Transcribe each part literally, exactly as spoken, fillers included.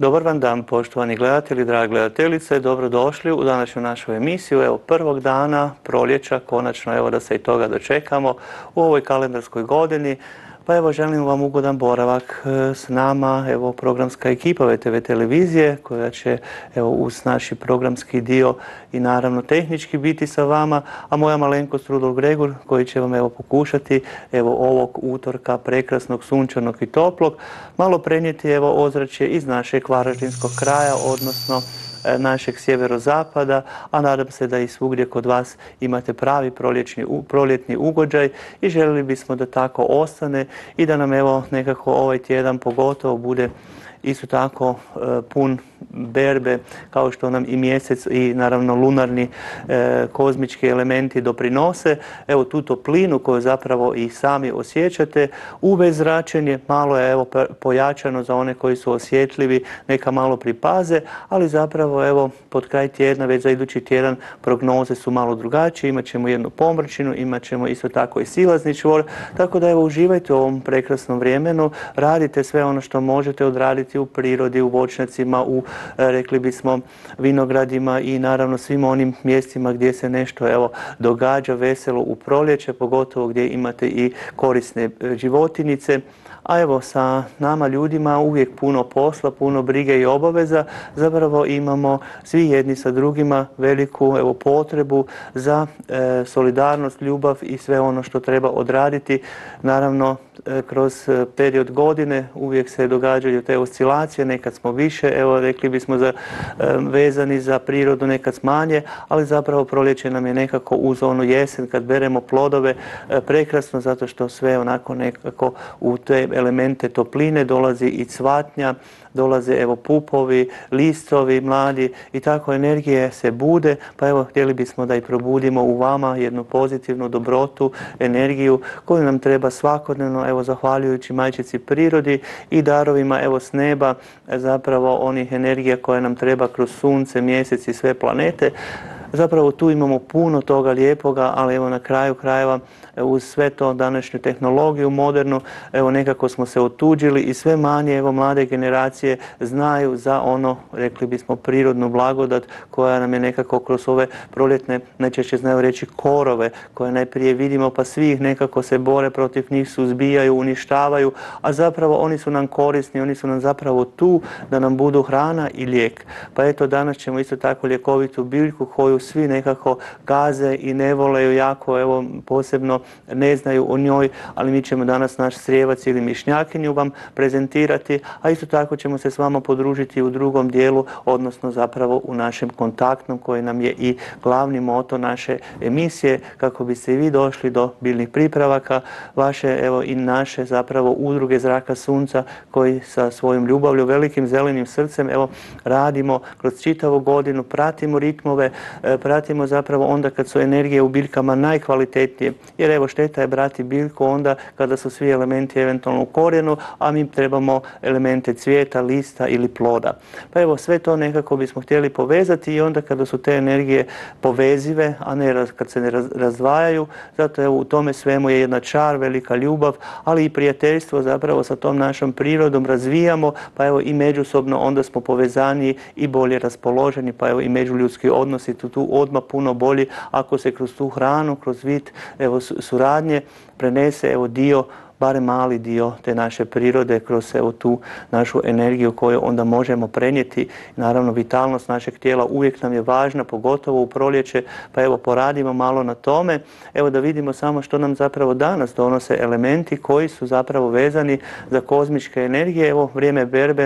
Dobar vam dan, poštovani gledatelji, drage gledateljice, dobrodošli u današnju našu emisiju. Evo, prvog dana proljeća, konačno evo da se i toga dočekamo u ovoj kalendarskoj godini. Pa evo, želim vam ugodan boravak s nama, evo, programska ekipa V T V televizije koja će evo uz naši programski dio i naravno tehnički biti sa vama, a moja malenkost Rudolf Gregur koji će vam evo pokušati evo ovog utorka prekrasnog, sunčanog i toplog malo prenijeti evo ozračje iz našeg varaždinskog kraja, odnosno našeg sjeverozapada, a nadam se da i svugdje kod vas imate pravi proljetni ugođaj i željeli bismo da tako ostane i da nam evo nekako ovaj tjedan pogotovo bude isto tako e, pun berbe kao što nam i mjesec i naravno lunarni e, kozmički elementi doprinose. Evo tu toplinu koju zapravo i sami osjećate. U V zračenje malo je evo pojačano za one koji su osjetljivi, neka malo pripaze, ali zapravo evo pod kraj tjedna, već za idući tjedan prognoze su malo drugačije. Imat ćemo jednu pomračinu, imat ćemo isto tako i silazni čvor, tako da evo uživajte u ovom prekrasnom vremenu, radite sve ono što možete odraditi u prirodi, u voćnjacima, u rekli bismo vinogradima i naravno svim onim mjestima gdje se nešto evo događa veselo u proljeće, pogotovo gdje imate i korisne životinjice. A evo sa nama ljudima uvijek puno posla, puno brige i obaveza, zapravo imamo svi jedni sa drugima veliku evo potrebu za e, solidarnost, ljubav i sve ono što treba odraditi. Naravno e, kroz period godine uvijek se događaju te oscilacije, nekad smo više, evo rekli bismo za, e, vezani za prirodu, nekad manje, ali zapravo proljeće nam je nekako uz onu jesen kad beremo plodove e, prekrasno zato što sve onako nekako u te elemente topline dolazi i cvatnja, dolaze evo pupovi, listovi mladi i tako energije se bude, pa evo htjeli bismo da i probudimo u vama jednu pozitivnu dobrotu, energiju koju nam treba svakodnevno, evo zahvaljujući majčici prirodi i darovima evo s neba, zapravo onih energija koje nam treba kroz sunce, mjesec i sve planete. Zapravo tu imamo puno toga lijepoga, ali evo na kraju krajeva uz sve to današnju tehnologiju modernu, evo nekako smo se otuđili i sve manje evo mlade generacije znaju za ono, rekli bismo, prirodnu blagodat koja nam je nekako kroz ove proljetne, najčešće znaju reći korove, koje najprije vidimo pa svi ih nekako se bore protiv njih, suzbijaju, uništavaju, a zapravo oni su nam korisni, oni su nam zapravo tu da nam budu hrana i lijek. Pa eto danas ćemo isto tako ljekovitu biljku koju svi nekako gaze i ne vole jako, evo posebno ne znaju o njoj, ali mi ćemo danas naš srijevac ili mišnjakinju vam prezentirati, a isto tako ćemo se s vama podružiti u drugom dijelu, odnosno zapravo u našem kontaktnom koji nam je i glavni moto naše emisije, kako biste i vi došli do biljnih pripravaka, vaše evo i naše zapravo udruge Zraka sunca koji sa svojom ljubavlju, velikim zelenim srcem evo radimo kroz čitavu godinu, pratimo ritmove, pratimo zapravo onda kad su energije u biljkama najkvalitetnije, jer evo šteta je brati biljku onda kada su svi elementi eventualno u korijenu, a mi trebamo elemente cvijeta, lista ili ploda. Pa evo sve to nekako bismo htjeli povezati i onda kada su te energije povezive, a ne kad se ne razdvajaju, zato evo u tome svemu je jedna čar, velika ljubav, ali i prijateljstvo zapravo sa tom našom prirodom razvijamo, pa evo i međusobno onda smo povezaniji i bolje raspoloženi, pa evo i međuljudski odnosi tu, tu odmah puno bolji ako se kroz tu hranu, kroz vid evo suradnje prenese evo dio, barem mali dio te naše prirode kroz evo tu našu energiju koju onda možemo prenijeti. Naravno vitalnost našeg tijela uvijek nam je važna, pogotovo u proljeće, pa evo poradimo malo na tome. Evo da vidimo samo što nam zapravo danas donose elementi koji su zapravo vezani za kozmičke energije. Evo vrijeme berbe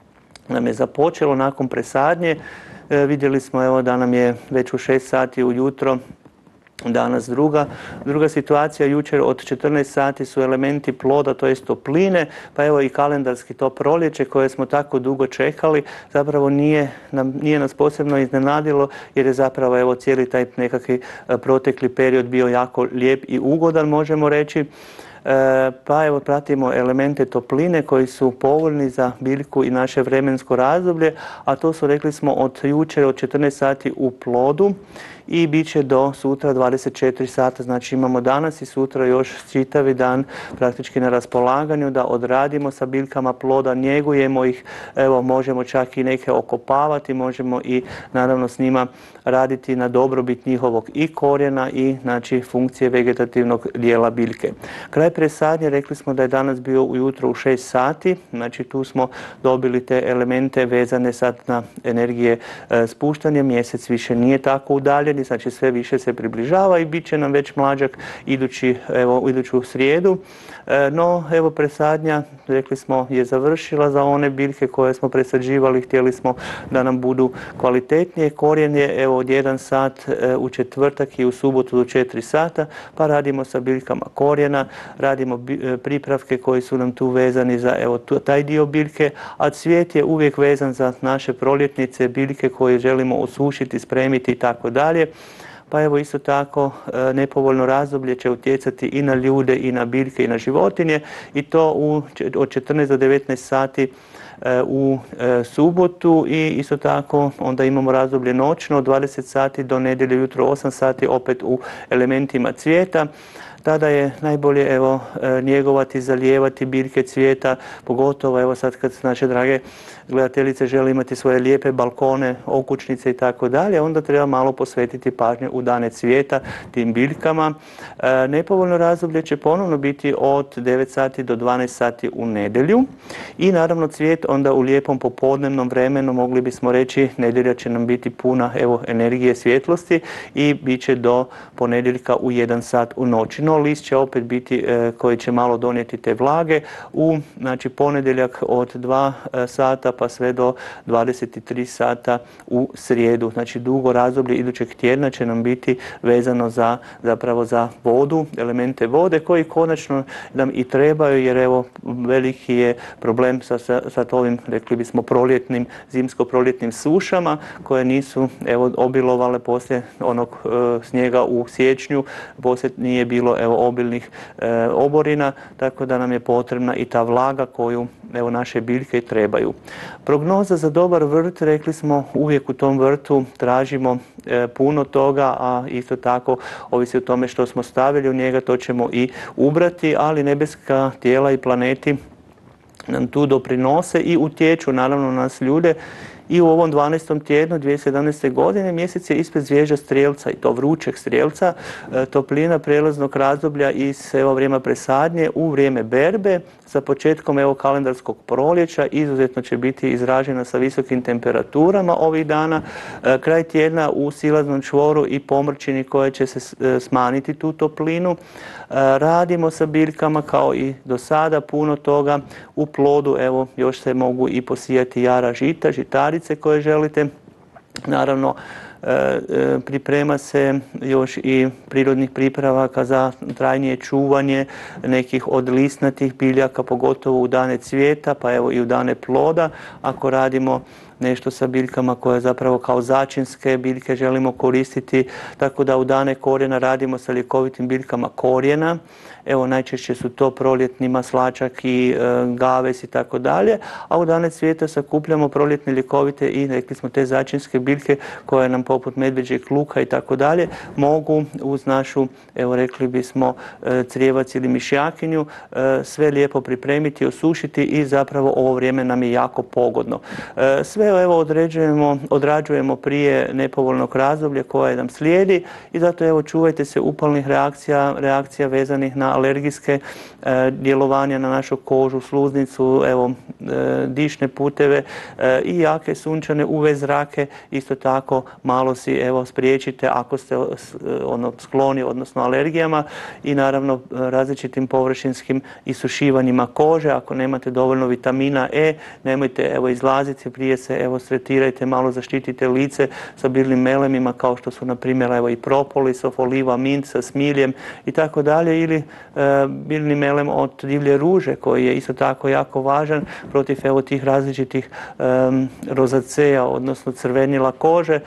nam je započelo nakon presadnje. E, vidjeli smo evo da nam je već u šest sati ujutro danas druga. Druga situacija, jučer od četrnaest sati su elementi ploda, to jest topline, pa evo i kalendarski to proljeće koje smo tako dugo čekali, zapravo nije, nam, nije nas posebno iznenadilo jer je zapravo evo cijeli taj nekakvi protekli period bio jako lijep i ugodan, možemo reći. pa evo pratimo elemente topline koji su povoljni za biljku i naše vremensko razdoblje, a to su, rekli smo, od jučer od četrnaest sati u plodu i bit će do sutra dvadeset četiri sata, znači imamo danas i sutra još čitavi dan praktički na raspolaganju da odradimo sa biljkama ploda, njegujemo ih, evo možemo čak i neke okopavati, možemo i naravno s njima raditi na dobrobit njihovog i korijena i znači funkcije vegetativnog dijela biljke. Kraj presadnje, rekli smo da je danas bio ujutro u šest sati, znači tu smo dobili te elemente vezane sad na energije e, spuštanja, mjesec više nije tako udaljen, znači sve više se približava i bit će nam već mlađak idući, evo, iduću srijedu. E, no, evo presadnja, rekli smo, je završila za one biljke koje smo presađivali, htjeli smo da nam budu kvalitetnije. Korijen je evo od jedan sat e, u četvrtak i u subotu do četiri sata, pa radimo sa biljkama korijena, radimo bi, e, pripravke koji su nam tu vezani za evo tu, taj dio biljke, a cvijet je uvijek vezan za naše proljetnice, biljke koje želimo osušiti, spremiti i tako dalje. Pa evo isto tako nepovoljno razdoblje će utjecati i na ljude i na biljke i na životinje i to u, od četrnaest do devetnaest sati u subotu i isto tako onda imamo razdoblje noćno od dvadeset sati do nedjelje jutro osam sati opet u elementima cvijeta. Tada je najbolje evo njegovati, zalijevati biljke cvijeta, pogotovo evo sad kad naše drage gledateljice žele imati svoje lijepe balkone, okućnice i tako dalje, onda treba malo posvetiti pažnju u dane cvijeta tim biljkama. E, nepovoljno razdoblje će ponovno biti od devet sati do dvanaest sati u nedjelju i naravno cvijet onda u lijepom popodnevnom vremenu, mogli bismo reći nedjelja će nam biti puna evo energije svjetlosti i bit će do ponedjeljka u jedan sat u noći. No list će opet biti e, koji će malo donijeti te vlage u znači ponedjeljak od dva sata pa sve do dvadeset tri sata u srijedu. Znači dugo razdoblje idućeg tjedna će nam biti vezano za zapravo za vodu, elemente vode koji konačno nam i trebaju jer evo veliki je problem sa, sa, sa ovim, rekli bismo, proljetnim, zimsko-proljetnim sušama koje nisu evo obilovale poslije onog e, snijega u siječnju, poslije nije bilo evo obilnih e, oborina, tako da nam je potrebna i ta vlaga koju evo naše biljke trebaju. Prognoza za dobar vrt, rekli smo, uvijek u tom vrtu tražimo e, puno toga, a isto tako ovisi o tome što smo stavili u njega, to ćemo i ubrati, ali nebeska tijela i planeti nam tu doprinose i utječu naravno na nas ljude. I u ovom dvanaestom tjednu dvije tisuće sedamnaeste. godine mjesec je ispred zvježda Strijelca i to vrućeg Strijelca, e, toplina prijelaznog razdoblja iz evo vrijeme presadnje u vrijeme berbe sa početkom evo kalendarskog proljeća izuzetno će biti izražena sa visokim temperaturama ovih dana. E, kraj tjedna u silaznom čvoru i pomrčini koje će se e, smanjiti tu toplinu. E, radimo sa biljkama kao i do sada puno toga. U plodu evo još se mogu i posijati jara žita, žitarice koje želite. Naravno, priprema se još i prirodnih pripravaka za trajnije čuvanje nekih od listnatih biljaka, pogotovo u dane cvijeta, pa evo i u dane ploda. Ako radimo nešto sa biljkama koje zapravo kao začinske biljke želimo koristiti, tako da u dane korijena radimo sa ljekovitim biljkama korijena. Evo najčešće su to proljetni maslačak i e, gaves i tako dalje, a u dane cvijeta sakupljamo proljetne ljekovite i rekli smo te začinske biljke koje nam poput medvjeđeg luka i tako dalje mogu uz našu, evo rekli bismo, e, crijevac ili mišjakinju e, sve lijepo pripremiti, osušiti i zapravo ovo vrijeme nam je jako pogodno. E, sve evo određujemo, odrađujemo prije nepovoljnog razdoblja koje nam slijedi i zato evo čuvajte se upalnih reakcija, reakcija vezanih na alergijske e, djelovanja na našu kožu, sluznicu, evo e, dišne puteve e, i jake sunčane U V zrake. Isto tako malo si evo spriječite ako ste ono skloni odnosno alergijama i naravno različitim površinskim isušivanjima kože. Ako nemate dovoljno vitamina E, nemojte evo izlaziti, prije se evo stretirajte, malo zaštitite lice sa biljnim melemima kao što su na primjer evo i propolis, oliva, mint sa smiljem i tako dalje, ili e, biljni melem od divlje ruže koji je isto tako jako važan protiv evo tih različitih e, rozaceja odnosno crvenila kože, pa eto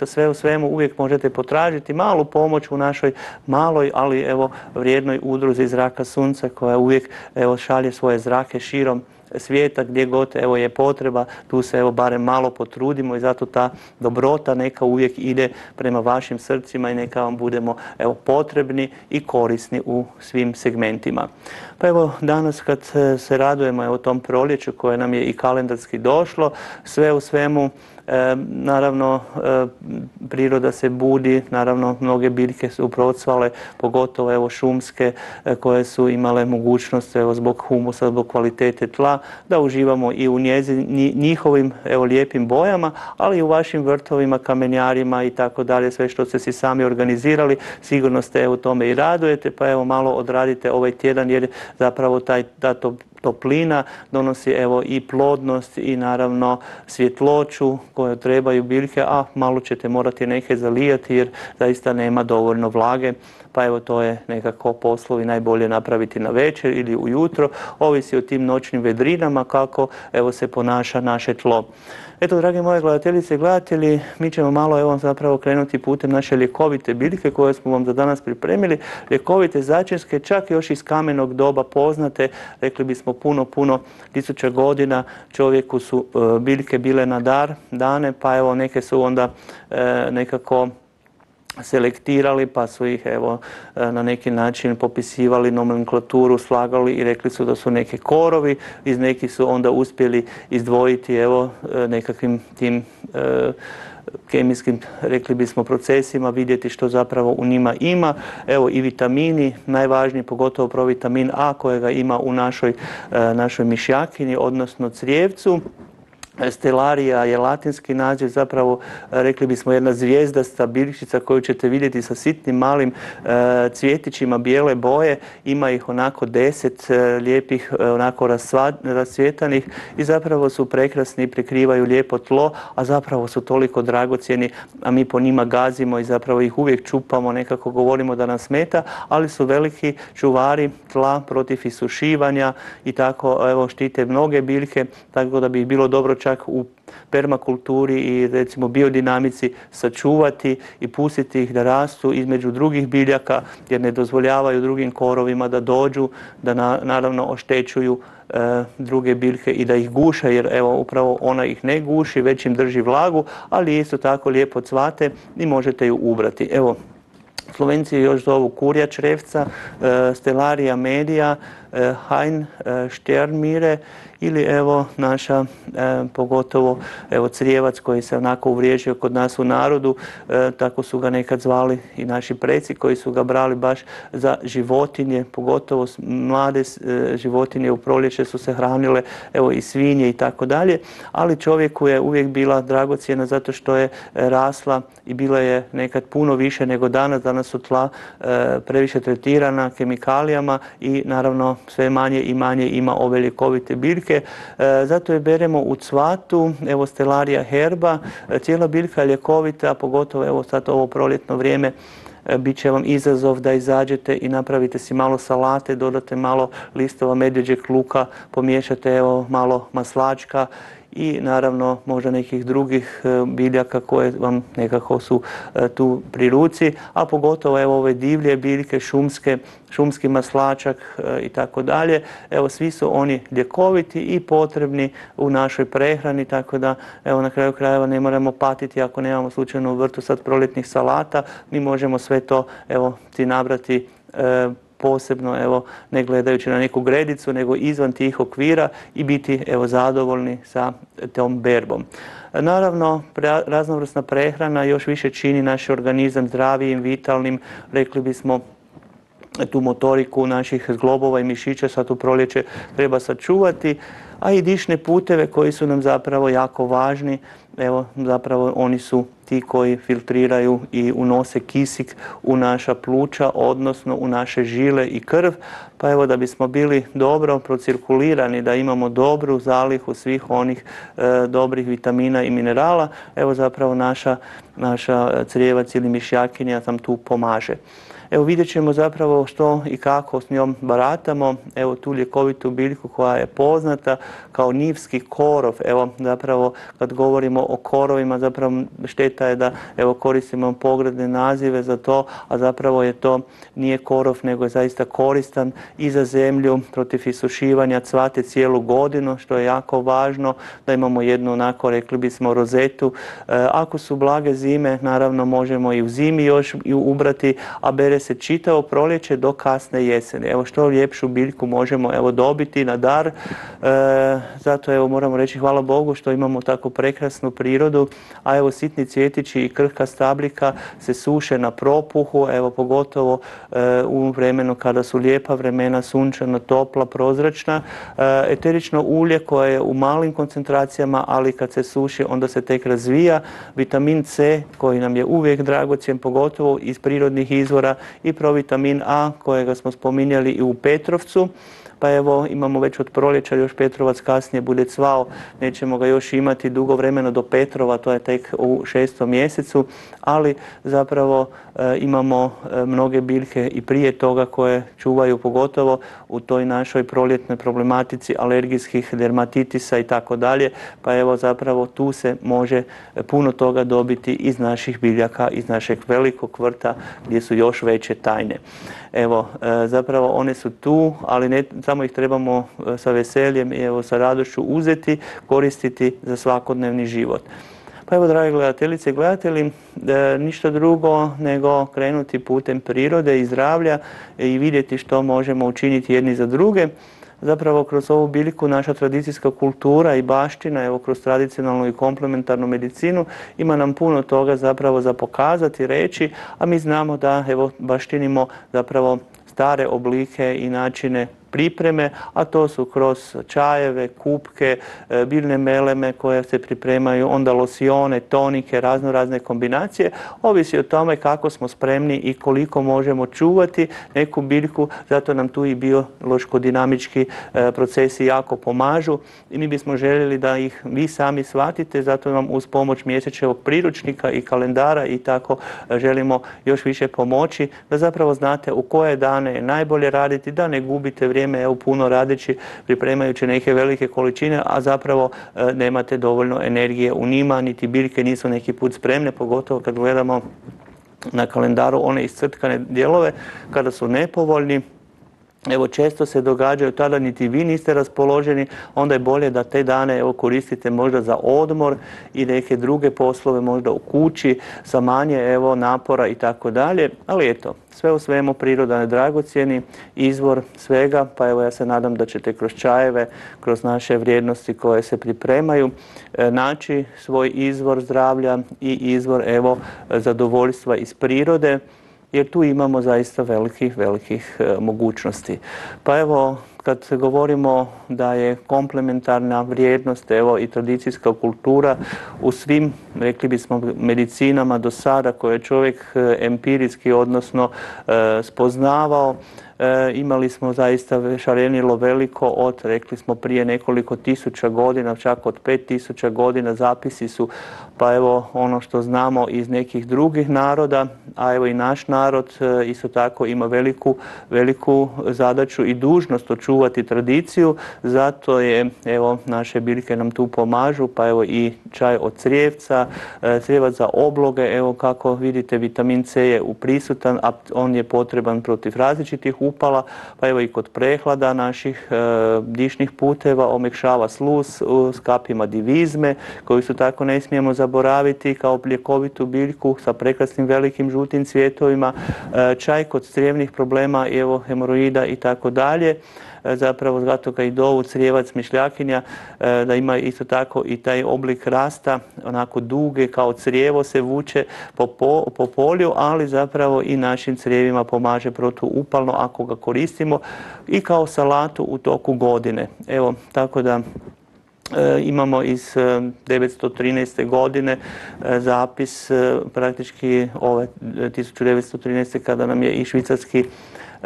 eto sve u svemu uvijek možete potražiti malu pomoć u našoj maloj, ali evo vrijednoj udruzi Zraka sunca koja uvijek evo šalje svoje zrake širom svijeta gdje god evo je potreba, tu se evo barem malo potrudimo i zato ta dobrota neka uvijek ide prema vašim srcima i neka vam budemo evo potrebni i korisni u svim segmentima. Pa evo danas kad se radujemo evo tom proljeću koje nam je i kalendarski došlo, sve u svemu E, naravno, e, priroda se budi, naravno mnoge biljke su procvale, pogotovo evo šumske e, koje su imale mogućnost evo zbog humusa, zbog kvalitete tla, da uživamo i u njezin, njihovim evo lijepim bojama, ali i u vašim vrtovima, kamenjarima i tako dalje, sve što ste si sami organizirali, sigurno ste evo tome i radujete, pa evo malo odradite ovaj tjedan jer zapravo taj, ta to toplina donosi evo i plodnost i naravno svjetloću koju trebaju biljke, a malo ćete morati neke zalijati jer zaista nema dovoljno vlage. Pa evo to je nekako poslovi najbolje napraviti na večer ili ujutro, ovisi o tim noćnim vedrinama kako evo se ponaša naše tlo. Eto, drage moje gledateljice i gledatelji, mi ćemo malo evo zapravo krenuti putem naše ljekovite biljke koje smo vam za danas pripremili. Ljekovite začinske, čak još iz kamenog doba poznate, rekli bismo puno, puno tisuća godina čovjeku su e, biljke bile na dar dane, pa evo neke su onda e, nekako selektirali pa su ih evo na neki način popisivali, nomenklaturu slagali i rekli su da su neke korovi, iz nekih su onda uspjeli izdvojiti evo nekakvim tim e, kemijskim, rekli bismo, procesima, vidjeti što zapravo u njima ima. Evo i vitamini, najvažniji pogotovo provitamin A kojega ima u našoj, e, našoj mišjakini, odnosno crijevcu. Stelarija je latinski naziv, zapravo rekli bismo jedna zvijezdasta biljčica koju ćete vidjeti sa sitnim malim e, cvjetićima bijele boje, ima ih onako deset e, lijepih, e, onako rascvjetanih i zapravo su prekrasni i prekrivaju lijepo tlo, a zapravo su toliko dragocjeni, a mi po njima gazimo i zapravo ih uvijek čupamo, nekako govorimo da nam smeta, ali su veliki čuvari tla protiv isušivanja i tako evo štite mnoge biljke, tako da bi ih bilo dobro čak u permakulturi i recimo biodinamici sačuvati i pustiti ih da rastu između drugih biljaka jer ne dozvoljavaju drugim korovima da dođu, da na, naravno oštećuju e, druge biljke i da ih guše jer evo upravo ona ih ne guši, već im drži vlagu, ali isto tako lijepo cvate i možete ju ubrati. Evo, Slovenci još zovu kurja črevca, e, Stelarija media, e, Hain e, šternmire ili evo naša e, pogotovo evo crijevac koji se onako uvriježio kod nas u narodu, e, tako su ga nekad zvali i naši preci koji su ga brali baš za životinje, pogotovo mlade e, životinje u proljeće su se hranile, evo i svinje i tako dalje, ali čovjeku je uvijek bila dragocjena zato što je rasla i bila je nekad puno više nego danas, danas su tla e, previše tretirana kemikalijama i naravno sve manje i manje ima ove ljekovite biljke. E, zato je beremo u cvatu, evo Stelarija herba, e, cijela biljka je ljekovita, pogotovo evo sad ovo proljetno vrijeme, e, bit će vam izazov da izađete i napravite si malo salate, dodate malo listova medvjeđeg luka, pomiješate evo malo maslačka i naravno možda nekih drugih biljaka koje vam nekako su tu pri ruci, a pogotovo evo ove divlje biljke, šumske, šumski maslačak i tako dalje. Evo svi su oni ljekoviti i potrebni u našoj prehrani, tako da evo na kraju krajeva ne moramo patiti ako nemamo slučajno u vrtu sad proljetnih salata, mi možemo sve to evo ti nabrati e, posebno evo ne gledajući na neku gredicu nego izvan tih okvira i biti evo zadovoljni sa tom berbom. Naravno, raznovrsna prehrana još više čini naš organizam zdravijim, vitalnim, rekli bismo tu motoriku naših zglobova i mišića sad u proljeće treba sačuvati, a i dišne puteve koji su nam zapravo jako važni, evo zapravo oni su ti koji filtriraju i unose kisik u naša pluća, odnosno u naše žile i krv, pa evo da bismo bili dobro procirkulirani, da imamo dobru zalihu svih onih e, dobrih vitamina i minerala, evo zapravo naša, naša crijevac ili mišjakinja nam tu pomaže. Evo vidjet ćemo zapravo što i kako s njom baratamo, evo tu ljekovitu biljku koja je poznata kao nivski korov, evo zapravo kad govorimo o korovima zapravo šteta šteta je da evo koristimo pogrdne nazive za to, a zapravo je to nije korov nego je zaista koristan i za zemlju, protiv isušivanja, cvate cijelu godinu, što je jako važno, da imamo jednu onako, rekli bismo, rozetu. E, ako su blage zime, naravno možemo i u zimi još i ubrati, a bere se čitavo proljeće do kasne jeseni. Evo što ljepšu biljku možemo evo dobiti na dar. E, zato evo moramo reći hvala Bogu što imamo tako prekrasnu prirodu, a evo sitni cvjetići i krhka stabljika se suše na propuhu, evo pogotovo e, u vremenu kada su lijepa vremena, sunčana, topla, prozračna. E, eterično ulje koje je u malim koncentracijama, ali kad se suši onda se tek razvija. Vitamin C koji nam je uvijek dragocjen, pogotovo iz prirodnih izvora, i provitamin A kojega smo spominjali i u Petrovcu. Pa evo imamo već od proljeća, još Petrovac kasnije bude cvao, nećemo ga još imati dugo vremena do Petrova, to je tek u šestom mjesecu, ali zapravo e, imamo e, mnoge biljke i prije toga koje čuvaju pogotovo u toj našoj proljetnoj problematici alergijskih dermatitisa i tako dalje, pa evo zapravo tu se može puno toga dobiti iz naših biljaka, iz našeg velikog vrta gdje su još veće tajne. Evo, e, zapravo one su tu, ali ne samo ih trebamo sa veseljem i evo sa radošću uzeti, koristiti za svakodnevni život. Pa evo, drage gledateljice i gledatelji, e, ništa drugo nego krenuti putem prirode i zdravlja i vidjeti što možemo učiniti jedni za druge. Zapravo kroz ovu biljku naša tradicijska kultura i baština, evo kroz tradicionalnu i komplementarnu medicinu, ima nam puno toga zapravo za pokazati, reći, a mi znamo da evo baštinimo zapravo stare oblike i načine pripreme, a to su kroz čajeve, kupke, biljne meleme koje se pripremaju, onda losione, tonike, razno razne kombinacije. Ovisi o tome kako smo spremni i koliko možemo čuvati neku biljku, zato nam tu i biološko-dinamički procesi jako pomažu i mi bismo željeli da ih vi sami shvatite, zato vam uz pomoć mjesečevog priručnika i kalendara i tako želimo još više pomoći, da zapravo znate u koje dane je najbolje raditi, da ne gubite vrijeme evo puno radeći, pripremajući neke velike količine, a zapravo e, nemate dovoljno energije u njima, niti biljke nisu neki put spremne, pogotovo kad gledamo na kalendaru one iscrtkane dijelove, kada su nepovoljni. Evo često se događaju, tada niti vi niste raspoloženi, onda je bolje da te dane evo, koristite možda za odmor i neke druge poslove, možda u kući, sa manje evo, napora i tako dalje. Ali eto, sve u svemu priroda je dragocjeni izvor svega, pa evo ja se nadam da ćete kroz čajeve, kroz naše vrijednosti koje se pripremaju, naći svoj izvor zdravlja i izvor evo, zadovoljstva iz prirode, jer tu imamo zaista velikih, velikih e, mogućnosti. Pa evo, kad govorimo da je komplementarna vrijednost evo, i tradicijska kultura u svim, rekli bismo, medicinama do sada koje je čovjek e, empirijski, odnosno e, spoznavao, E, imali smo zaista šarenilo veliko od, rekli smo, prije nekoliko tisuća godina, čak od pet tisuća godina zapisi su, pa evo ono što znamo iz nekih drugih naroda, a evo i naš narod e, isto tako ima veliku, veliku zadaću i dužnost očuvati tradiciju, zato je, evo, naše biljke nam tu pomažu, pa evo i čaj od crijevca, e, crijevac za obloge, evo kako vidite vitamin C je uprisutan, a on je potreban protiv različitih upala, pa evo i kod prehlada naših e, dišnih puteva, omekšava sluz s kapima divizme, koju su tako ne smijemo zaboraviti kao ljekovitu biljku sa prekrasnim velikim žutim cvjetovima, e, čaj kod crijevnih problema, evo hemoroida i tako dalje. Zapravo zato ga i dovu crijevac mišljakinja, da ima isto tako i taj oblik rasta, onako duge kao crijevo se vuče po, po, po polju, ali zapravo i našim crijevima pomaže protuupalno ako ga koristimo i kao salatu u toku godine. Evo, tako da E, imamo iz e, devetsto trinaeste. godine e, zapis e, praktički ove tisuću devetsto trinaeste. kada nam je i švicarski e,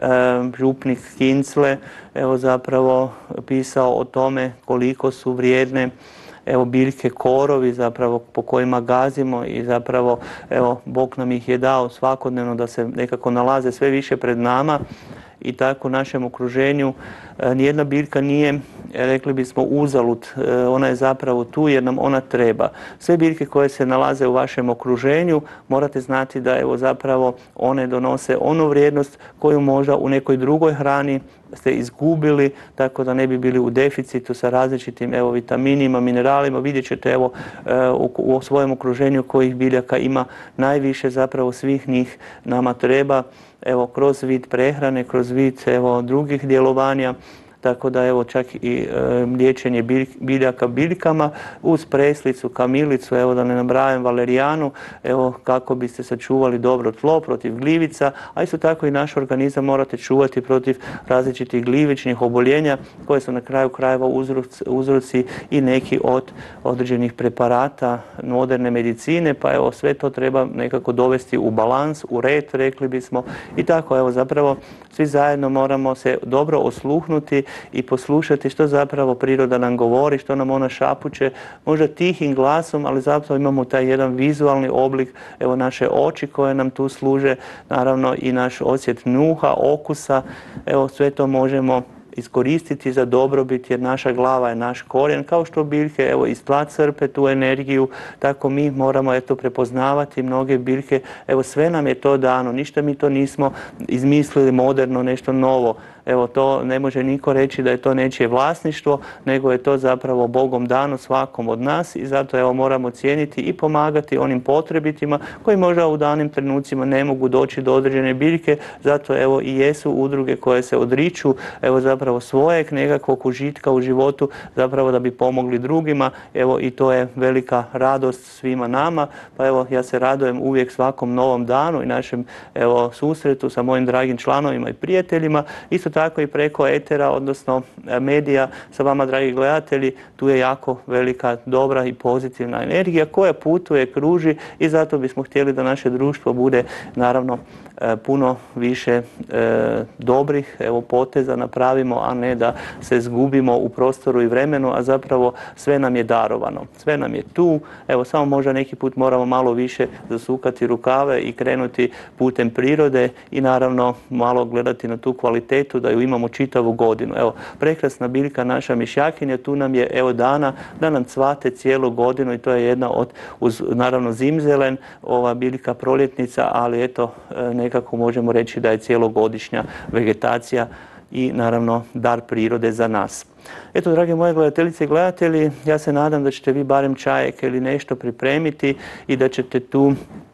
župnik Kinzle evo zapravo pisao o tome koliko su vrijedne evo biljke korovi zapravo po kojima gazimo i zapravo evo Bog nam ih je dao svakodnevno da se nekako nalaze sve više pred nama. i tako našem okruženju. Nijedna biljka nije, rekli bismo, uzalud, ona je zapravo tu jer nam ona treba. Sve biljke koje se nalaze u vašem okruženju morate znati da evo zapravo one donose onu vrijednost koju možda u nekoj drugoj hrani ste izgubili, tako da ne bi bili u deficitu sa različitim evo, vitaminima, mineralima. Vidjet ćete evo, u, u svojem okruženju kojih biljaka ima najviše, zapravo svih njih nama treba, evo, kroz vid prehrane, kroz vid evo, drugih djelovanja. Tako da evo čak i e, liječenje biljaka biljkama uz preslicu, kamilicu, evo da ne nabrajam valerijanu, evo kako biste sačuvali dobro tlo protiv gljivica, a isto tako i naš organizam morate čuvati protiv različitih gljivičnih oboljenja koje su na kraju krajeva uzroci, uzroci i neki od određenih preparata moderne medicine, pa evo sve to treba nekako dovesti u balans, u red, rekli bismo, i tako evo zapravo svi zajedno moramo se dobro osluhnuti i poslušati što zapravo priroda nam govori, što nam ona šapuće, možda tihim glasom, ali zapravo imamo taj jedan vizualni oblik, evo naše oči koje nam tu služe, naravno i naš osjet nuha, okusa, evo sve to možemo iskoristiti za dobrobit jer naša glava je naš korijen, kao što biljke evo iz tla crpe tu energiju, tako mi moramo eto prepoznavati mnoge biljke, evo sve nam je to dano, ništa mi to nismo izmislili moderno, nešto novo. Evo to ne može niko reći da je to nečije vlasništvo, nego je to zapravo Bogom dano svakom od nas i zato evo moramo cijeniti i pomagati onim potrebitima koji možda u danim trenucima ne mogu doći do određene biljke, zato evo i jesu udruge koje se odriču evo zapravo svojeg nekakvog užitka u životu zapravo da bi pomogli drugima, evo i to je velika radost svima nama, pa evo ja se radujem uvijek svakom novom danu i našem evo susretu sa mojim dragim članovima i prijateljima, isto tako i preko etera, odnosno medija sa vama, dragi gledatelji, tu je jako velika, dobra i pozitivna energija koja putuje, kruži i zato bismo htjeli da naše društvo bude naravno puno više e, dobrih evo, poteza napravimo, a ne da se zgubimo u prostoru i vremenu, a zapravo sve nam je darovano. Sve nam je tu, evo samo možda neki put moramo malo više zasukati rukave i krenuti putem prirode i naravno malo gledati na tu kvalitetu da ju imamo čitavu godinu. Evo, prekrasna biljka naša mišjakinja, tu nam je evo dana da nam cvate cijelu godinu i to je jedna od, uz naravno zimzelen, ova biljka proljetnica, ali eto ne nekako možemo reći da je cijelogodišnja vegetacija i naravno dar prirode za nas. Eto, drage moje gledateljice i gledatelji, ja se nadam da ćete vi barem čajek ili nešto pripremiti i da ćete tu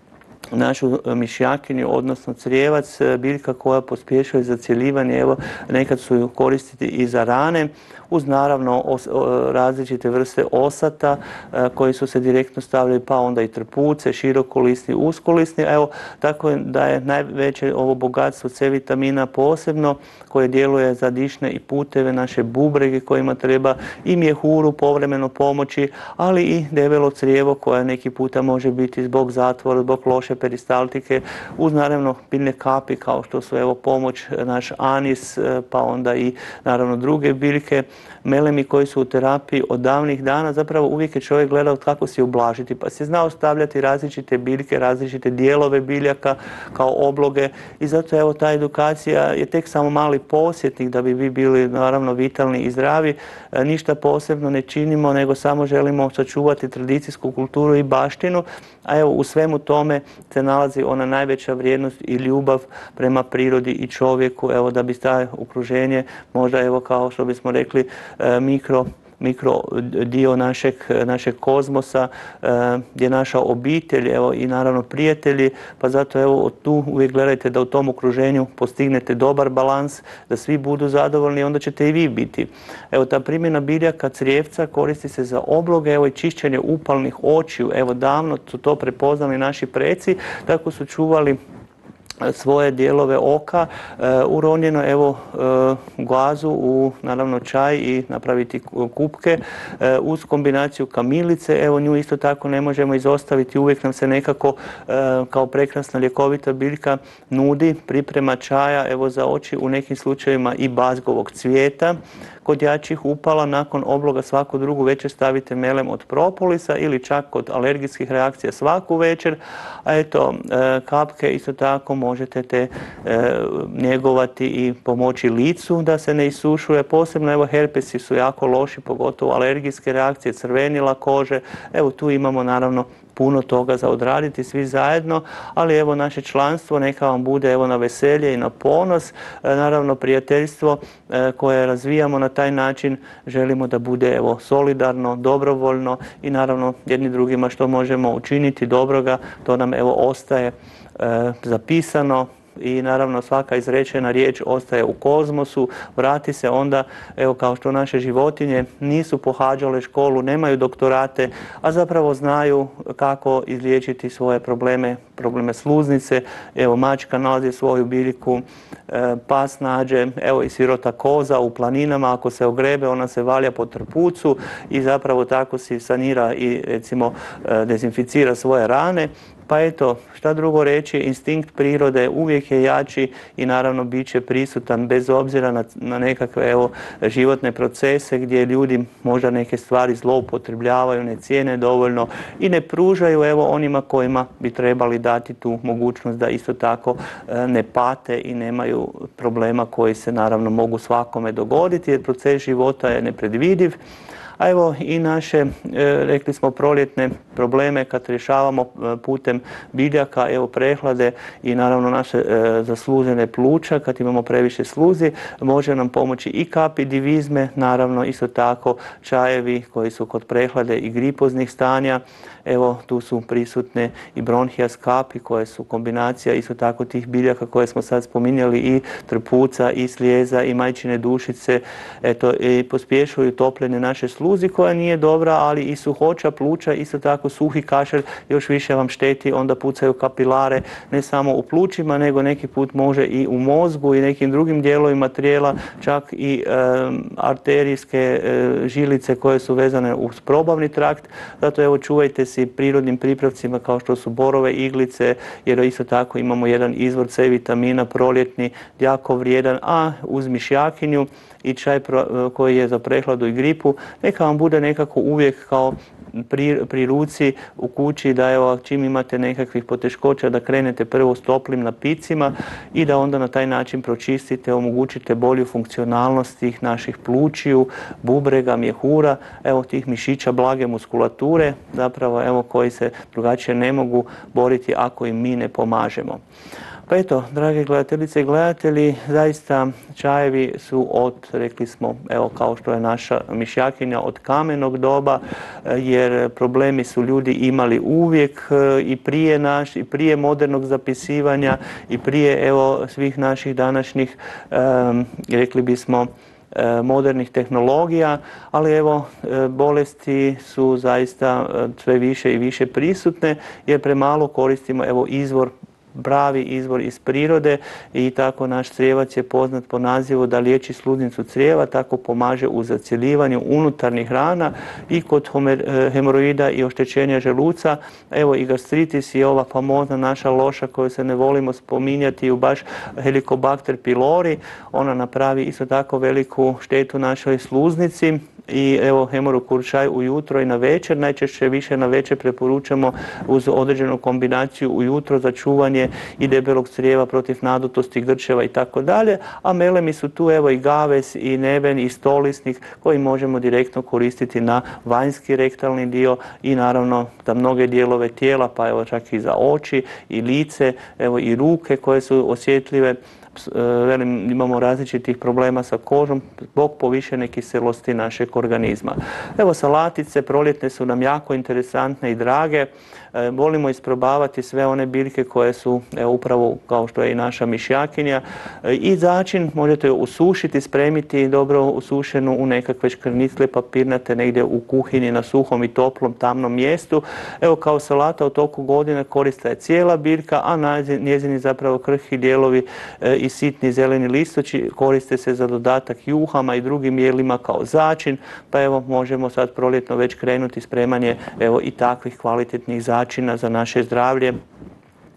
našu mišjakinju, odnosno crijevac, biljka koja pospješuje zacjeljivanje, evo nekad su ju koristiti i za rane, uz naravno os, različite vrste osata koji su se direktno stavljali, pa onda i trpuce, širokolisni, uskolisni, evo tako da je najveće ovo bogatstvo C vitamina posebno koje djeluje za dišne i puteve, naše bubrege kojima treba i mjehuru povremeno pomoći, ali i debelo crijevo koje neki puta može biti zbog zatvora, zbog loše peristaltike, uz naravno biljne kapi kao što su evo pomoć naš anis, pa onda i naravno druge biljke, melemi koji su u terapiji od davnih dana, zapravo uvijek je čovjek gledao kako se ublažiti, pa se znao stavljati različite biljke, različite dijelove biljaka kao obloge i zato evo ta edukacija je tek samo mali posjetnik da bi vi bili naravno vitalni i zdravi, ništa posebno ne činimo nego samo želimo sačuvati tradicijsku kulturu i baštinu, a evo u svemu tome se nalazi ona najveća vrijednost i ljubav prema prirodi i čovjeku, evo da bi taj okruženje možda evo kao što bismo rekli mikro mikro dio našeg, našeg kozmosa, gdje je naša obitelj, evo i naravno prijatelji, pa zato evo tu uvijek gledajte da u tom okruženju postignete dobar balans, da svi budu zadovoljni i onda ćete i vi biti. Evo ta primjena biljaka crijevca koristi se za obloge, evo i čišćenje upalnih očiju, evo davno su to prepoznali naši preci, tako su čuvali svoje dijelove oka, e, uronjeno evo e, glazu u naravno čaj i napraviti kupke e, uz kombinaciju kamilice, evo nju isto tako ne možemo izostaviti, uvijek nam se nekako e, kao prekrasna ljekovita biljka nudi priprema čaja evo za oči, u nekim slučajevima i bazgovog cvijeta kod jačih upala nakon obloga svaku drugu večer stavite melem od propolisa ili čak kod alergijskih reakcija svaku večer. A eto, kapke isto tako možete te njegovati i pomoći licu da se ne isušuje. Posebno evo herpesi su jako loši, pogotovo alergijske reakcije, crvenila kože. Evo tu imamo naravno puno toga za odraditi svi zajedno, ali evo naše članstvo neka vam bude evo na veselje i na ponos. Naravno prijateljstvo koje razvijamo na taj način želimo da bude evo solidarno, dobrovoljno i naravno jedni drugima što možemo učiniti dobroga, to nam evo ostaje zapisano. I naravno svaka izrečena riječ ostaje u kozmosu, vrati se onda, evo kao što naše životinje nisu pohađale školu, nemaju doktorate, a zapravo znaju kako izliječiti svoje probleme, probleme sluznice. Evo mačka nalazi svoju biljku, pas nađe, evo i sirota koza u planinama, ako se ogrebe ona se valja po trpucu i zapravo tako si sanira i recimo dezinficira svoje rane. Pa eto, šta drugo reći, instinkt prirode uvijek je jači i naravno bit će prisutan bez obzira na, na nekakve evo, životne procese gdje ljudi možda neke stvari zloupotrebljavaju, ne cijene dovoljno i ne pružaju evo onima kojima bi trebali dati tu mogućnost da isto tako ne pate i nemaju problema koji se naravno mogu svakome dogoditi jer proces života je nepredvidiv. A evo i naše, rekli smo, proljetne probleme kad rješavamo putem biljaka, evo prehlade i naravno naše zaslužene pluća, kad imamo previše sluzi, može nam pomoći i kapi divizme, naravno isto tako čajevi koji su kod prehlade i gripoznih stanja. Evo tu su prisutne i bronhijas kapi koje su kombinacija isto tako tih biljaka koje smo sad spominjali i trpuca i slijeza i majčine dušice. Eto i pospješuju topljenje naše sluzi koja nije dobra, ali i suhoća pluća, isto tako suhi kašelj još više vam šteti, onda pucaju kapilare ne samo u plućima nego neki put može i u mozgu i nekim drugim dijelovima tijela, čak i e, arterijske e, žilice koje su vezane uz probavni trakt. Zato evo čuvajte si prirodnim pripravcima kao što su borove iglice, jer isto tako imamo jedan izvor C vitamina proljetni, jako vrijedan, a uz mišjakinju i čaj koji je za prehladu i gripu, neka vam bude nekako uvijek kao pri, pri ruci u kući da evo čim imate nekakvih poteškoća da krenete prvo s toplim napicima i da onda na taj način pročistite, omogućite bolju funkcionalnost tih naših plućiju, bubrega, mjehura, evo tih mišića blage muskulature, zapravo evo koji se drugačije ne mogu boriti ako im mi ne pomažemo. Pa eto, drage gledateljice i gledatelji, zaista čajevi su od, rekli smo, evo kao što je naša mišjakinja, od kamenog doba, jer problemi su ljudi imali uvijek i prije naš, i prije modernog zapisivanja i prije evo svih naših današnjih, um, rekli bismo, modernih tehnologija, ali evo bolesti su zaista sve više i više prisutne jer premalo koristimo evo izvor, pravi izvor iz prirode i tako naš crijevac je poznat po nazivu da liječi sluznicu crijeva, tako pomaže u zacjelivanju unutarnjih rana i kod hemoroida i oštećenja želuca. Evo i gastritis i ova famozna naša loša koju se ne volimo spominjati u baš Helicobacter pylori, ona napravi isto tako veliku štetu našoj sluznici. I evo hemorokuršaj ujutro i na večer, najčešće više na večer preporučamo uz određenu kombinaciju ujutro za čuvanje i debelog crijeva protiv nadutosti, grčeva i tako dalje, a melemi su tu evo i gaves i neven i stolisnik koji možemo direktno koristiti na vanjski rektalni dio i naravno za mnoge dijelove tijela, pa evo čak i za oči i lice, evo i ruke koje su osjetljive. Velim, imamo različitih problema sa kožom zbog povišene kiselosti našeg organizma. Evo salatice proljetne su nam jako interesantne i drage. E, volimo isprobavati sve one biljke koje su evo, upravo kao što je i naša mišjakinja. E, I začin možete usušiti, spremiti dobro usušenu u nekakve škrnicle papirnate negdje u kuhinji na suhom i toplom tamnom mjestu. Evo kao salata u toku godine korista je cijela biljka, a njezini zapravo krhki dijelovi e, i sitni zeleni listoči koriste se za dodatak juhama i drugim jelima kao začin, pa evo možemo sad proljetno već krenuti spremanje evo i takvih kvalitetnih začina za naše zdravlje.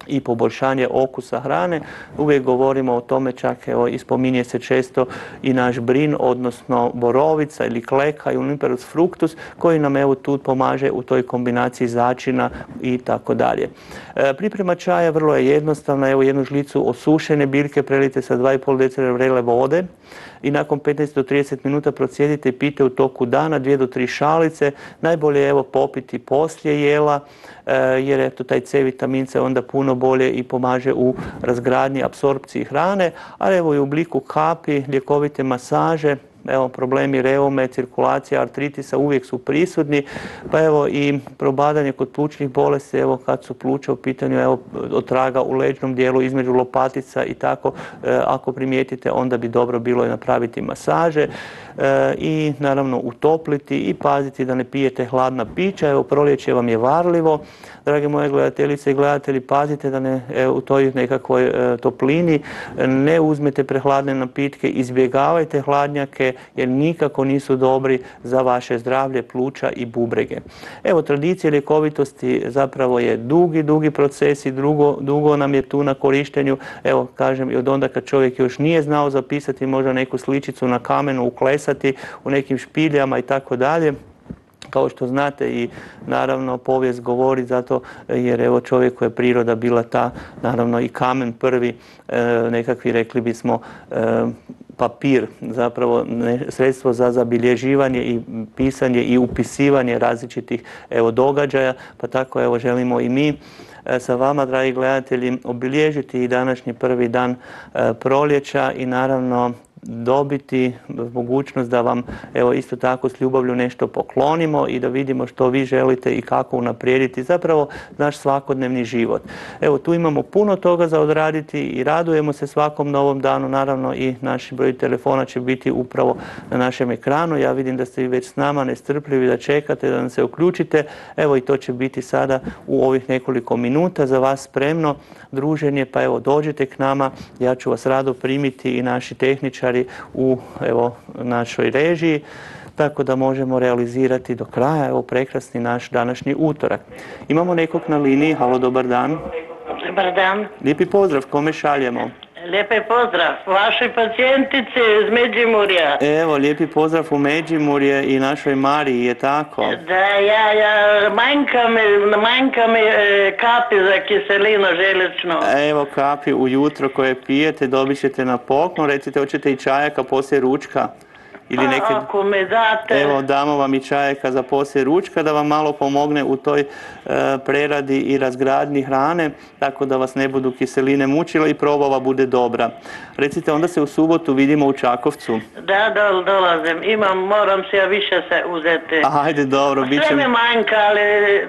i poboljšanje okusa hrane. Uvijek govorimo o tome, čak evo i spominje se često i naš brin, odnosno borovica ili kleka i Uniperus fructus, koji nam evo tu pomaže u toj kombinaciji začina i tako dalje. Priprema čaja vrlo je jednostavna. Evo jednu žlicu osušene biljke prelijte sa dva i pol decilitra vrele vode i nakon petnaest do trideset minuta procijedite i pijte u toku dana dvije do tri šalice. Najbolje je evo popiti poslije jela, jer eto taj C vitamin se onda puno bolje i pomaže u razgradnji, apsorpciji hrane, ali evo i u obliku kapi, ljekovite masaže. Evo, problemi reume, cirkulacija, artritisa uvijek su prisutni, pa evo i probadanje kod plućnih bolesti, evo kad su pluća u pitanju, evo otraga u leđnom dijelu između lopatica i tako, e, ako primijetite onda bi dobro bilo i napraviti masaže e, i naravno utopliti i paziti da ne pijete hladna pića. Evo, proljeće vam je varljivo, drage moje gledateljice i gledatelji, pazite da ne evo, u toj nekakvoj e, toplini ne uzmete prehladne napitke, izbjegavajte hladnjake jer nikako nisu dobri za vaše zdravlje, pluća i bubrege. Evo, tradicija ljekovitosti zapravo je dugi, dugi proces i dugo, dugo nam je tu na korištenju. Evo, kažem, i od onda kad čovjek još nije znao zapisati možda neku sličicu na kamenu, uklesati u nekim špiljama i tako dalje. Kao što znate i naravno povijest govori zato jer evo čovjeku je priroda bila ta, naravno i kamen prvi, e, nekakvi rekli bismo e, papir, zapravo ne, sredstvo za zabilježivanje i pisanje i upisivanje različitih evo događaja, pa tako evo želimo i mi e, sa vama, dragi gledatelji, obilježiti i današnji prvi dan e, proljeća i naravno dobiti mogućnost da vam evo isto tako s ljubavlju nešto poklonimo i da vidimo što vi želite i kako unaprijediti zapravo naš svakodnevni život. Evo, tu imamo puno toga za odraditi i radujemo se svakom novom danu. Naravno i naš broj telefona će biti upravo na našem ekranu. Ja vidim da ste vi već s nama nestrpljivi da čekate da nam se uključite. Evo, i to će biti sada u ovih nekoliko minuta za vas spremno druženje, pa evo dođite k nama, ja ću vas rado primiti i naši tehničari u evo našoj režiji, tako da možemo realizirati do kraja evo prekrasni naš današnji utorak. Imamo nekog na liniji. Halo, dobar dan. Dobar dan. Lijepi pozdrav, kome šaljemo? Lijepi pozdrav vašoj pacijentici iz Međimurja. Evo, lijepi pozdrav u Međimurje i našoj Mariji, je tako? Da, ja, ja, manjka mi, manjka mi e, kapi za kiselinu želično. Evo kapi ujutro koje pijete, dobit ćete na poklon. Recite, hoćete i čajaka poslije ručka? Ili neke... Ako me date... Evo, damo vam i čajeka za poslije ručka da vam malo pomogne u toj e, preradi i razgradnji hrane, tako da vas ne budu kiseline mučile i probava bude dobra. Recite, onda se u subotu vidimo u Čakovcu. Da, da, dolazim. Imam, moram se ja više se uzeti. Ajde, dobro. Bit će... Sve mi manjka, ali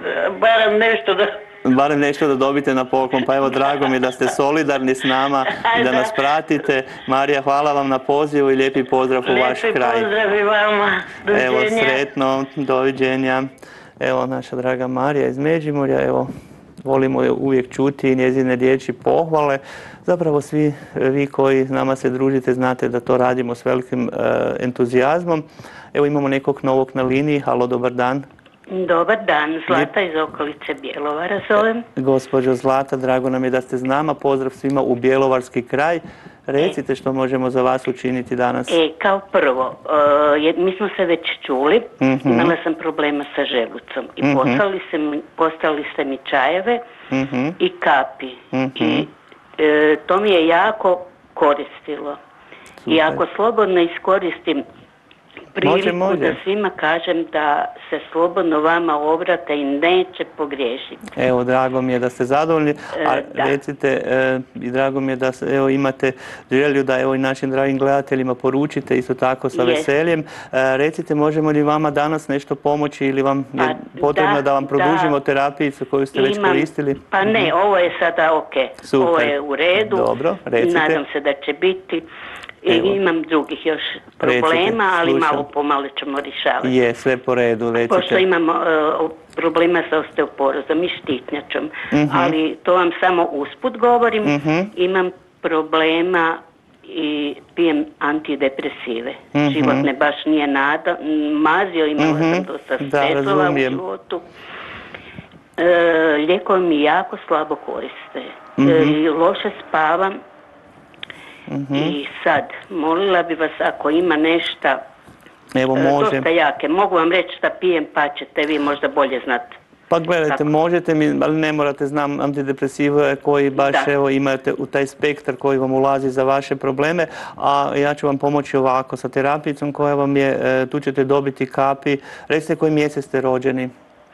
barem nešto da... Barem nešto da dobite na poklon. Pa evo, drago mi je da ste solidarni s nama i da nas pratite. Marija, hvala vam na pozivu i lijepi pozdrav u vaš kraj. Lijepi pozdrav i vama. Doviđenja. Evo, sretno, doviđenja. Evo, naša draga Marija iz Međimurja, evo, volimo je uvijek čuti njezine riječi pohvale. Zapravo svi vi koji s nama se družite znate da to radimo s velikim e, entuzijazmom. Evo, imamo nekog novog na liniji. Halo, dobar dan. Dobar dan, Zlata iz okolice Bjelovara zovem. Gospođo Zlata, drago nam je da ste s nama. Pozdrav svima u Bjelovarski kraj. Recite što možemo za vas učiniti danas. E, kao prvo, uh, mi smo se već čuli, mm-hmm. imala sam problema sa želucom i mm-hmm. poslali, se mi, poslali ste mi čajeve mm-hmm. i kapi. Mm-hmm. I e, to mi je jako koristilo. Super. I ako slobodno iskoristim priliku može, može. da svima kažem da se slobodno vama obrate i neće pogriješiti. Evo, drago mi je da ste zadovoljni, a e, recite e, i drago mi je da evo, imate želju da evo i našim dragim gledateljima poručite isto tako sa yes. veseljem. E, recite, možemo li vama danas nešto pomoći ili vam je pa, potrebno da, da vam produžimo da, terapiju koju ste imam, već koristili? Pa ne, mm-hmm. ovo je sada ok. Super. Ovo je u redu. Dobro, recite. Nadam se da će biti. I evo. Imam drugih još problema, recite, ali slušam. Malo pomalo ćemo rješavati. Je, sve po redu, recite. Pošto imamo uh, problema sa osteoporozom i štitnjačom, mm-hmm. ali to vam samo usput govorim, mm-hmm. imam problema i pijem antidepresive. Mm-hmm. Život me baš nije nada, mazio, imala mm-hmm. sam dosta stresova u životu. E, lijekovi mi jako slabo koriste. Mhm. E, loše spavam. Mhm. I sad, molila bi vas ako ima nešto Evo e, može. dosta jake. Mogu vam reći šta pijem pa ćete vi možda bolje znati. Pa gledajte, Tako. možete mi, ali ne morate, znam antidepresive koji baš Da. evo imate u taj spektar koji vam ulazi za vaše probleme, a ja ću vam pomoći ovako sa terapijicom koja vam je, e, tu ćete dobiti kapi. Recite koji mjesec ste rođeni?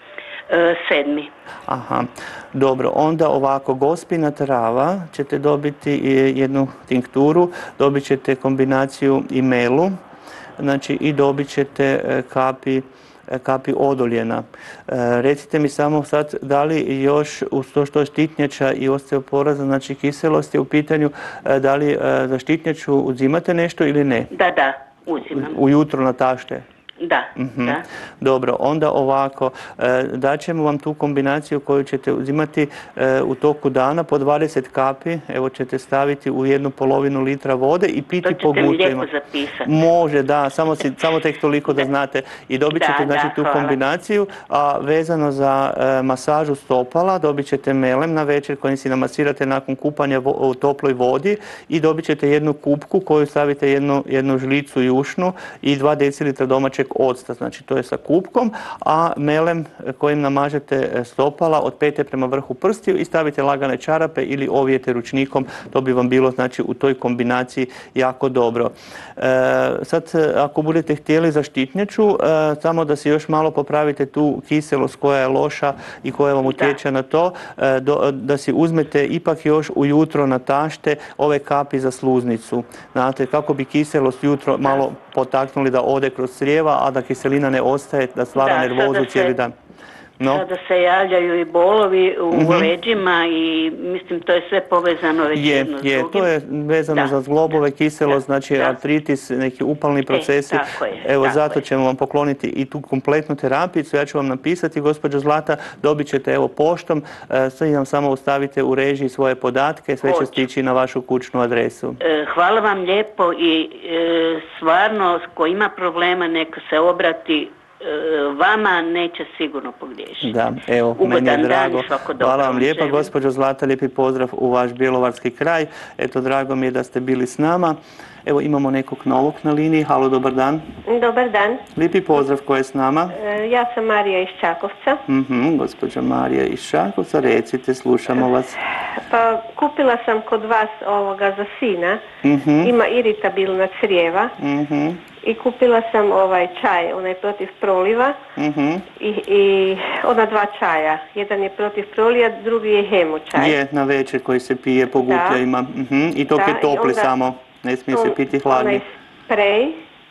E, sedmi. Aha, dobro, onda ovako, gospina trava ćete dobiti i jednu tinkturu, dobit ćete kombinaciju imelu, znači i dobit ćete e, kapi kapi odoljena. E, recite mi samo sad, da li još uz to što je štitnjača i osteoporoza, znači kiselost je u pitanju, e, da li e, za štitnjaču uzimate nešto ili ne? Da, da, uzimam. Ujutro na tašte? Da, Mhm. da. Dobro, onda ovako, e, daćemo vam tu kombinaciju koju ćete uzimati e, u toku dana po dvadeset kapi, evo ćete staviti u jednu polovinu litra vode i To piti ćete po mi gutovima. lijepo zapisati. Može, da, samo, si, samo tek toliko da znate i dobit Da, ćete znači, da, tu hvala. kombinaciju, a vezano za e, masažu stopala dobit ćete melem na večer kojim si namasirate nakon kupanja vo, u toploj vodi i dobit ćete jednu kupku koju stavite jednu, jednu žlicu jušnu i dva decilitra domaćeg octa, znači to je sa kupkom, a melem kojim namažete stopala od pete prema vrhu prstiju i stavite lagane čarape ili ovijete ručnikom, to bi vam bilo znači u toj kombinaciji jako dobro. E, sad ako budete htjeli za štitnjaču, e, samo da si još malo popravite tu kiselost koja je loša i koja vam utječe na to, e, do, da si uzmete ipak još ujutro na tašte ove kapi za sluznicu. Znate, kako bi kiselost jutro malo potaknuli da ode kroz crijeva, a da kiselina ne ostaje, da stvara Da, nervozu sada se- cijeli dan. No. Sada se javljaju i bolovi u Mhm. leđima i mislim to je sve povezano već Je, jedno s je, drugim. to je vezano Da, za zglobove, kiselost, da, znači da. artritis, neki upalni procesi. tako je, Evo, tako zato je. ćemo vam pokloniti i tu kompletnu terapijicu. Ja ću vam napisati, gospođo Zlata, dobit ćete evo poštom, e, sve nam samo ustavite u režiji svoje podatke, sve će Hoću. stići na vašu kućnu adresu. E, Hvala vam lijepo i e, stvarno ko ima problema neka se obrati e, vama, neće sigurno pogriješiti. Da, evo, Ugodan meni je dan drago. i svako dobro Hvala vam vam lijepa, želim. gospođo Zlata, lijepi pozdrav u vaš bjelovarski kraj. Eto, drago mi je da ste bili s nama. Evo, imamo nekog novog na liniji. Halo, dobar dan. Dobar dan, Lijepi pozdrav, ko je s nama? E, ja sam Marija iz Čakovca. Mhm, gospođa Marija iz Čakovca, recite, slušamo vas. Pa kupila sam kod vas ovoga za sina, Mhm, ima iritabilna crijeva mhm, i kupila sam ovaj čaj, onaj protiv proliva mhm. i, i ona dva čaja. Jedan je protiv prolija, drugi je hemo čaj. Je, na večer koji se pije po Da. gutljajima. Mhm, i to Da, je i topli onda samo, ne smije se On- piti hladni. Onaj sprej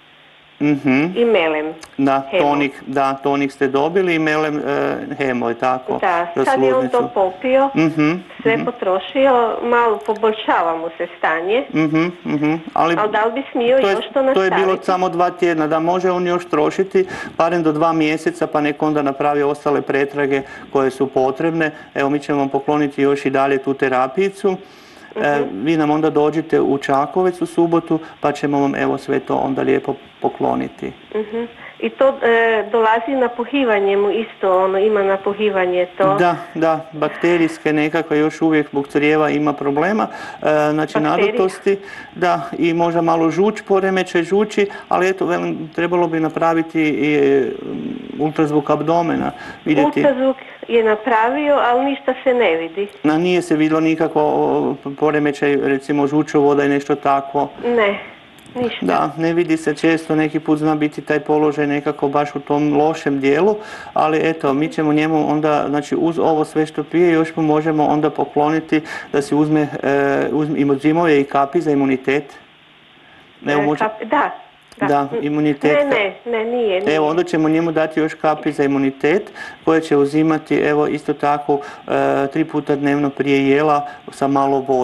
Mhm. i melem. Da, Hemo. tonik, da, tonik ste dobili i melem e, hemo je tako. Da, za sad je on to sluznicu. popio, Mhm, sve potrošio, malo poboljšava mu se stanje, mhm, mhm. Ali ali da li bi smio to je, još to to je nastaviti? bilo samo dva tjedna, da može on još trošiti barem do dva mjeseca pa nek onda napravi ostale pretrage koje su potrebne. Evo mi ćemo vam pokloniti još i dalje tu terapijicu. E, vi nam onda dođite u Čakovec u subotu pa ćemo vam evo sve to onda lijepo pokloniti. Mhm. I to e, dolazi napuhivanje mu isto, ono ima napuhivanje to. Da, da, bakterijske nekakve još uvijek zbog crijeva ima problema, e, znači Bakterije. nadutosti, da, i možda malo žuč, poremećaj žuči, ali eto, velim, trebalo bi napraviti i e, ultrazvuk abdomena, vidjeti. Ultrazvuk je napravio, ali ništa se ne vidi. Na, nije se vidjelo nikako o, poremećaj, recimo žučovoda i nešto takvo. Ne, ništa. Da, ne vidi se često, neki put zna biti taj položaj nekako baš u tom lošem dijelu, ali eto, mi ćemo njemu onda, znači uz ovo sve što pije, još mu možemo onda pokloniti da si uzme, e, uzme imuzimove i kapi za imunitet. Evo, E, može- kap- da, da. Da, imunitet. Ne, ne, ne, nije, nije. Evo, onda ćemo njemu dati još kapi za imunitet koje će uzimati, evo, isto tako e, tri puta dnevno prije jela sa malo vode.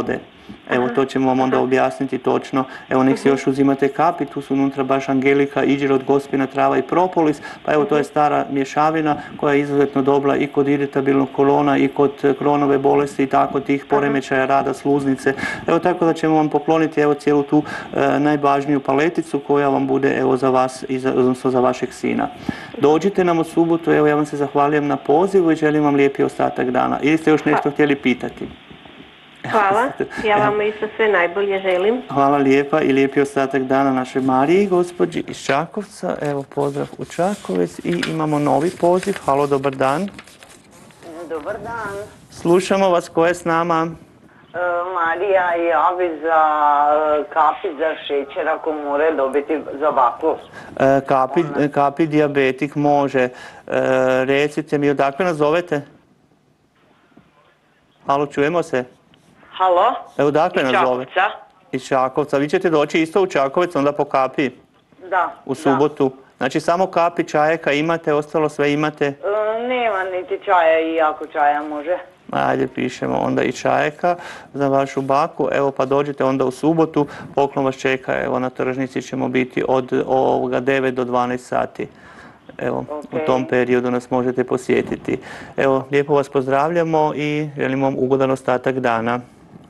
Evo, to ćemo vam onda objasniti točno. Evo, nek se još uzimate kapi, tu su unutra baš angelika, iđerot, gospina, trava i propolis. Pa evo, to je stara mješavina koja je izuzetno dobra i kod iritabilnog kolona i kod kronove bolesti i tako tih poremećaja rada sluznice. Evo, tako da ćemo vam pokloniti evo cijelu tu e, najvažniju paleticu koja vam bude evo za vas i za, odnosno za vašeg sina. Dođite nam u subotu, evo ja vam se zahvaljujem na pozivu i želim vam lijepi ostatak dana. Ili ste još nešto htjeli pitati? Hvala, ja vam isto sve najbolje želim. Hvala lijepa i lijepi ostatak dana našoj Mariji, gospođi iz Čakovca. Evo, pozdrav u Čakovec i imamo novi poziv. Halo, dobar dan. Dobar dan. Slušamo vas, ko je s nama? E, Marija, ja bi za e, kapi za šećer ako more dobiti za baklus. E, kapi, kapi dijabetik može. E, recite mi, odakle nas zovete? Halo, čujemo se? Halo? Evo, odakle nas zovete? Iz Čakovca. Iz Čakovca. Vi ćete doći isto u Čakovec, onda po kapi? Da. U subotu. Znači, samo kapi čajeka imate, ostalo sve imate? E, nema niti čaja i ako čaja može. Ajde, pišemo onda i čajeka za vašu baku. Evo, pa dođite onda u subotu. Poklon vas čeka, evo, na tržnici ćemo biti od ovoga devet do dvanaest sati. Evo, okay. U tom periodu nas možete posjetiti. Evo, lijepo vas pozdravljamo i želimo vam ugodan ostatak dana.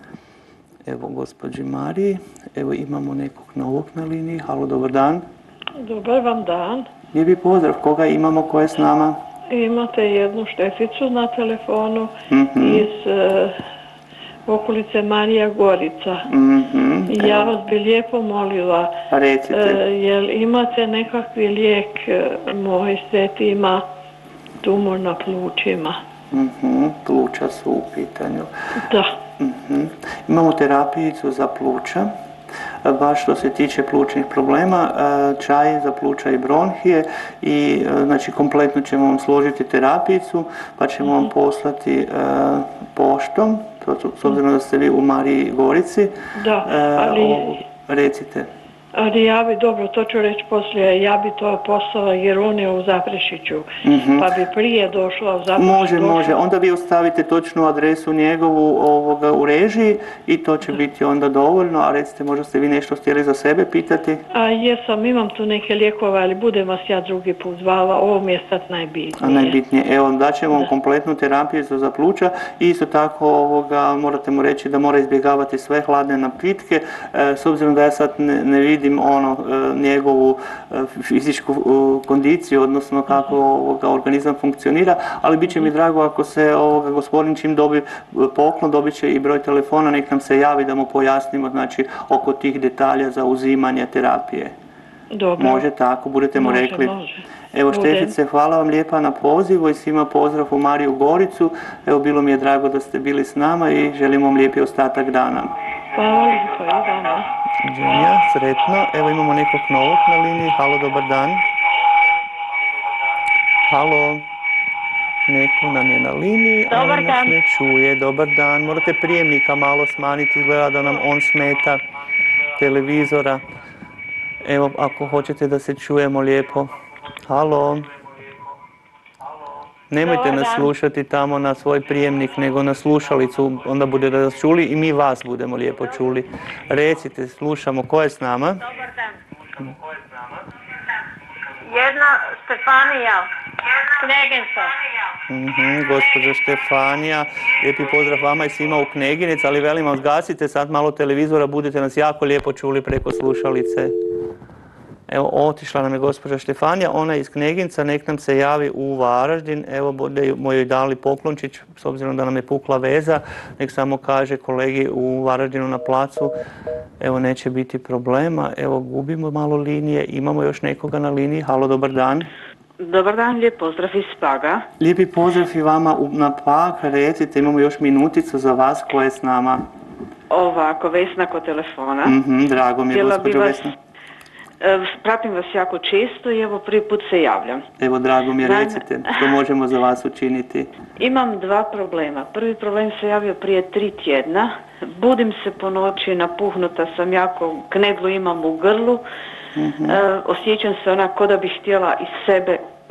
Evo, gospođi Mariji, evo imamo nekog novog na liniji. Halo, dobar dan. Dobar vam dan. Lijepi pozdrav, koga imamo, ko je s nama? Imate jednu Šteficu na telefonu Mm-hmm. iz uh, okolice Marija Gorica. Mm-hmm. I ja vas bi lijepo molila, recite. Uh, jel imate nekakvi lijek, uh, moj sveti ima tumor na plućima. Mm-hmm. Pluća su u pitanju. Da. Mm-hmm. Imamo terapijicu za pluća. Baš što se tiče plućnih problema, čaj za pluća i bronhije i znači kompletno ćemo vam složiti terapijicu pa ćemo vam poslati poštom, s obzirom da ste vi u Mariji Gorici. Da, ali... Recite. Ali ja bi, dobro, to ću reći poslije, ja bi to poslala jer on je u Zaprešiću, mm-hmm. pa bi prije došla u Zaprešiću. Može, došla. može, onda vi ostavite točnu adresu njegovu ovoga, u režiji i to će biti onda dovoljno, a recite, možda ste vi nešto htjeli za sebe pitati? A jesam, imam tu neke lijekove, ali budem vas ja drugi put zvala, ovo mi je sad najbitnije. A najbitnije, evo, daćemo vam kompletnu terapiju za pluća i isto tako ovoga, morate mu reći da mora izbjegavati sve hladne napitke, e, s obzirom da ja sad ne, ne vidim vidim ono njegovu fizičku kondiciju, odnosno kako ovoga organizam funkcionira, ali bit će mi drago ako se ovoga gospodin čim dobi poklon, dobit će i broj telefona, nek nam se javi da mu pojasnimo znači oko tih detalja za uzimanje terapije. Dobro. Može tako, budete mu može, rekli. Može. Evo Štefice, hvala vam lijepa na pozivu i svima pozdrav u Mariju Goricu. Evo, bilo mi je drago da ste bili s nama i želim vam lijepi ostatak dana. Hvala lijepo i dana. Dženja, sretno. Evo imamo nekog novog na liniji. Halo, dobar dan. Halo. Neko nam je na liniji, dobar ali nas dan. ne čuje. Dobar dan. Morate prijemnika malo smanjiti, izgleda da nam on smeta, televizora. Evo, ako hoćete da se čujemo lijepo. Halo. Nemojte dobar nas dan. slušati tamo na svoj prijemnik, nego na slušalicu, onda bude da nas čuli i mi vas budemo lijepo čuli. Recite, slušamo, ko je s nama? Dobar dan. Jedna Stefanija. Kneginca. Mhm, gospođa Štefanija, lijepi pozdrav vama i svima u Kneginec, ali velim vam, zgasite sad malo televizora, budete nas jako lijepo čuli preko slušalice. Evo, otišla nam je gospođa Štefanija, ona je iz Kneginca, nek nam se javi u Varaždin, evo, budemo joj dali poklončić, s obzirom da nam je pukla veza, nek samo kaže kolegi u Varaždinu na placu, evo, neće biti problema, evo, gubimo malo linije, imamo još nekoga na liniji, halo, dobar dan. Dobar dan, lijep pozdrav iz Paga. Lijepi pozdrav i vama na Pag, recite, imamo još minuticu za vas, ko je s nama? Ovako, Vesna kod telefona. Mhm, drago mi je, Htjela gospođo bi vas, Vesna. e, pratim vas jako često i evo prvi put se javljam. Evo, drago mi je, Naime- recite, što možemo za vas učiniti? Imam dva problema. Prvi problem se javio prije tri tjedna. Budim se po noći, napuhnuta sam jako, knedlu imam u grlu. E, osjećam se onako da bih htjela iz sebe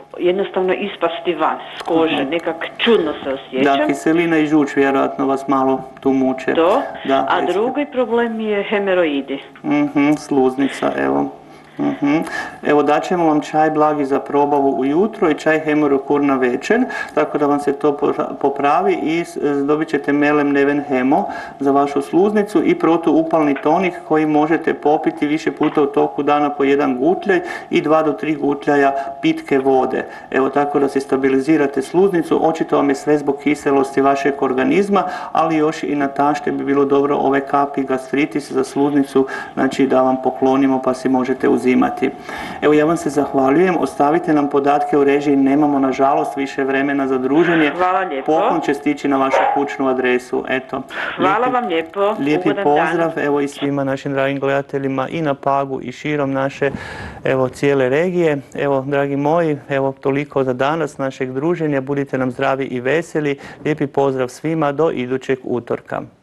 jednostavno ispasti van s kože, nekak čudno se osjećam. Da, kiselina i žuč vjerojatno vas malo tu muče. To, da, a drugi problem je hemeroidi. Mhm, sluznica, evo. Uhum. Evo daćemo vam čaj blagi za probavu ujutro i čaj hemorokur na večer, tako da vam se to popravi i dobit ćete melem neven hemo za vašu sluznicu i protuupalni tonik koji možete popiti više puta u toku dana po jedan gutljaj i dva do tri gutljaja pitke vode. Evo tako da se stabilizirate sluznicu, očito vam je sve zbog kiselosti vašeg organizma, ali još i na tašte bi bilo dobro ove kapi gastritis za sluznicu, znači da vam poklonimo pa si možete uzimati. Imati. Evo ja vam se zahvaljujem, ostavite nam podatke u režiji, nemamo nažalost više vremena za druženje. Hvala lijepo. Poklon će stići na vašu kućnu adresu. Eto. Hvala lijepi, vam lijepo. Lijepi Ugodan pozdrav, dan. evo i svima našim dragim gledateljima i na Pagu i širom naše, evo cijele regije. Evo dragi moji, evo toliko za danas našeg druženja, budite nam zdravi i veseli. Lijepi pozdrav svima do idućeg utorka.